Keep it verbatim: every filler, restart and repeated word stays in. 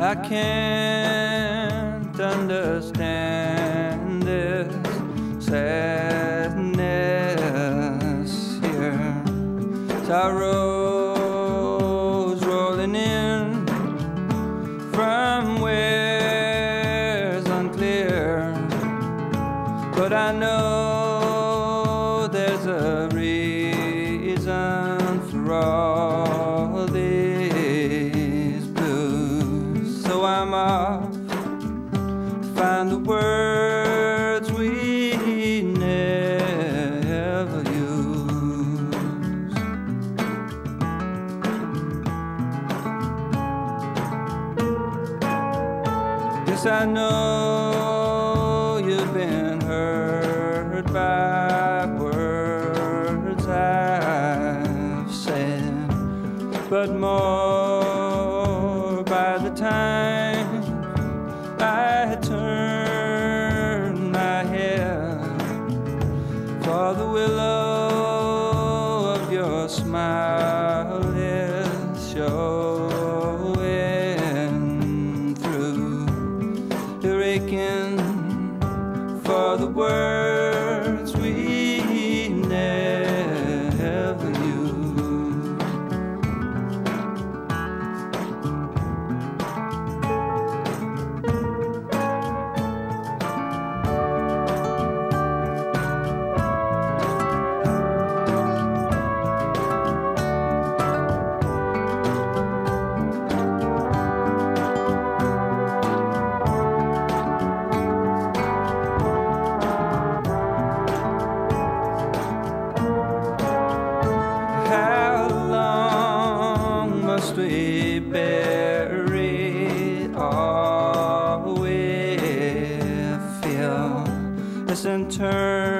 I can't understand this sadness here. Sorrows rolling in from where's unclear, but I know there's a reason for all these blues. So I'm off to find the words we never use. Yes, I know you've been hurt by words I've said, but more by the time I turn my head, for the willow of your smile is showing through. You're aching for the words we never use. Must we bury all we feel? Listen, turn